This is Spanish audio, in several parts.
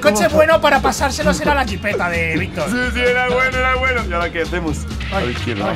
coche bueno para pasárselo será la jipeta de Víctor. Sí, era bueno, era bueno. ¿Y ahora qué hacemos? A la izquierda.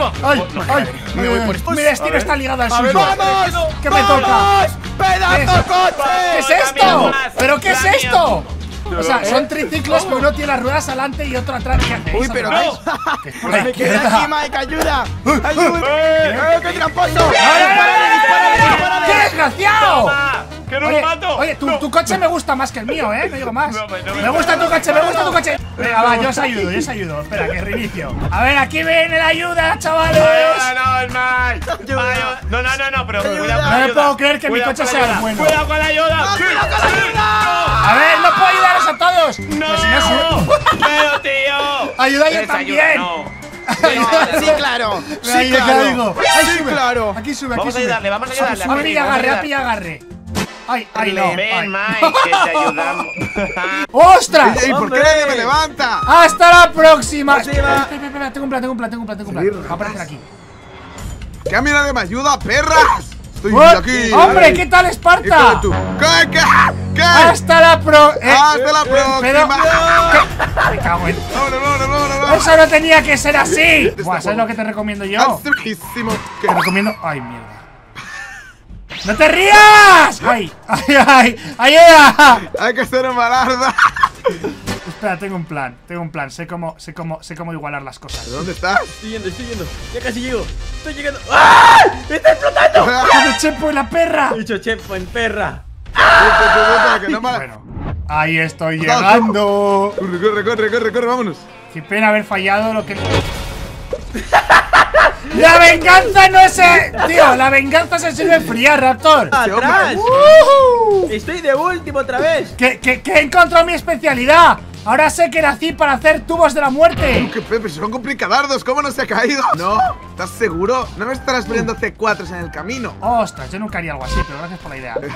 Mi destino está ligado al suyo. ¡Vamos! ¿Qué me toca? ¡Pedazo coche! ¿Qué es esto? ¿Pero qué es esto? O sea, son triciclos, pero uno tiene las ruedas adelante y otro atrás. ¿Qué hacéis? Uy, pero ¿Qué no. Me quedé aquí, Mike, ayuda. ¡Ayuda! ¡Qué tramposo! ¡Qué desgraciado! ¡Que no lo mato! Oye, tu coche me gusta más que el mío, ¿eh? No digo más. No, Me gusta tu coche, me gusta tu coche. Venga, va, yo os ayudo, Espera, que reinicio. A ver, aquí viene la ayuda, chavales. No, el Mike. No, pero cuidado. No me puedo creer que mi coche sea bueno. ¡Cuidado con la ayuda! A ver, no puedo ayudaros a todos. ¡No! ¡Pero, tío! Ayuda yo también. Sí, claro. Sí, claro. Sí, claro. Aquí sube, aquí Vamos a sube. ayudarle, vamos a ayudarle. A pilla agarre, a pilla agarre. Ay, no. Ven, Mike, que te ayudamos. ¡Ostras! ¿Y por qué nadie me levanta? ¡Hasta la próxima! Próxima. Espera, tengo un plan. Va a aparecer aquí. ¡Que a mí nadie me ayuda, perras! Estoy ¡Oh! aquí. ¡Hombre, qué tal Esparta! ¿Qué? ¡Hasta la Hasta la próxima. Me cago en… Vámonos. ¡Eso no tenía que ser así! Buah, ¿sabes lo que te recomiendo yo? Tristísimo. Te recomiendo… ¡Ay, mierda! ¡No te rías! ¡Ay! ¡Ayuda! Hay que ser un malarda. Espera, tengo un plan. Sé cómo igualar las cosas. ¿Dónde estás? Estoy yendo. Ya casi llego. Estoy llegando. ¡Ah! ¡Está explotando! ¡Dame Chepo y la perra! He dicho chepo en perra. Que no me… Bueno, ahí estoy llegando. Corre, vámonos. Qué pena haber fallado lo que… ¡La venganza no es… Tío, la venganza se sirve fría, Raptor. ¡Atrás! Estoy de último otra vez. Que he encontrado mi especialidad. Ahora sé que nací para hacer tubos de la muerte. ¡Qué Pepe! Son complicadardos. ¿Cómo no se ha caído? No. ¿Estás seguro? No me estarás poniendo C4s en el camino. Ostras, yo nunca haría algo así, pero gracias por la idea.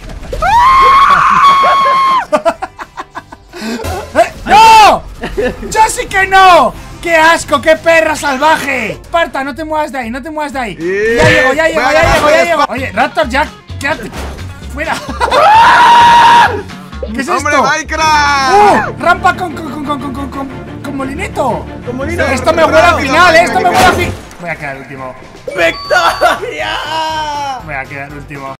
¡No! ¡Yo sí que no! ¡Qué asco! ¡Qué perra salvaje! Esparta, no te muevas de ahí, Ya llego. Oye, Raptor, ya, quédate fuera. ¿Qué es ¡Hombre, esto? Minecraft! ¡Rampa con molinito! Con molino. Esto me huele al final, Voy a quedar último. ¡Victoria! Voy a quedar último.